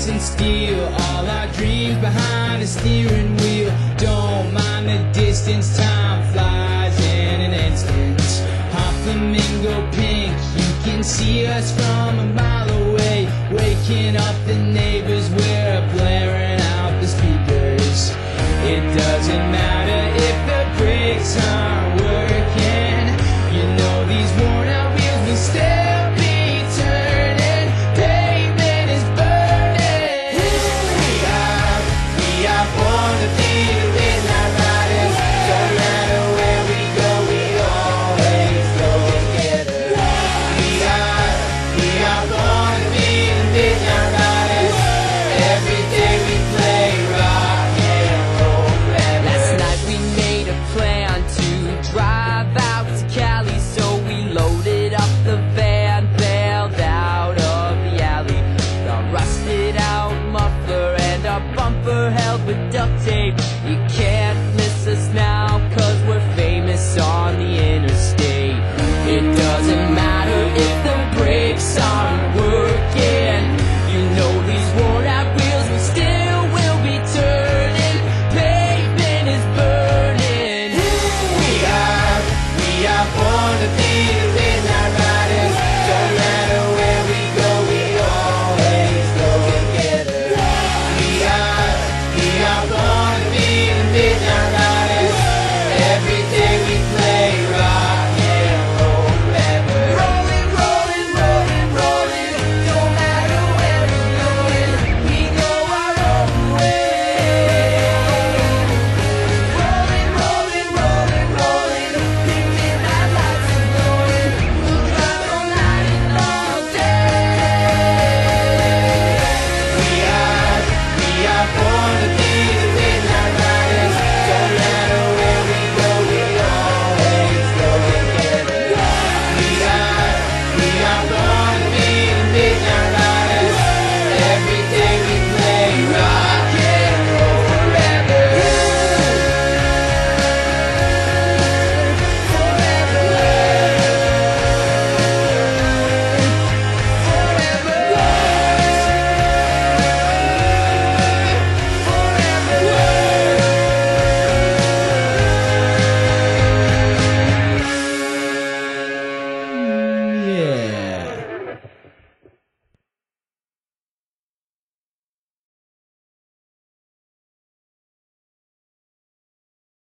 ice and steel, all our dreams behind the steering wheel. Don't mind the distance, time flies in an instant. Hot flamingo pink, you can see us from a mile away. Waking up the neighbors, we're blaring out the speakers. It doesn't matter if the brakes aren't working. You know these worn out wheels will still be turning. Pavement is burning. We are born to be the midnight riders. Don't matter where we go, we always go together. We are born to be the midnight riders. Every day we play rock and roll forever. Last night we made a plan to drive out to Cali, so we loaded up the van, bailed out of the alley. The rusted out muffler and our bumper held with duct tape. You can't miss us now, cause we're famous on the interstate. It doesn't matter if the brakes aren't working. You know these worn out wheels, we still will be turning. Pavement is burning. We are born to be the midnight riders. Don't matter where we go, we always go together. We are born to be the midnight riders. Every day we play rock and roll forever. Rolling, rolling, rolling, rolling. Don't matter where we're going, we go our own way. Rolling, rolling, rolling, rolling. The midnight lights are glowing. We'll drive all night and all day. We are born to be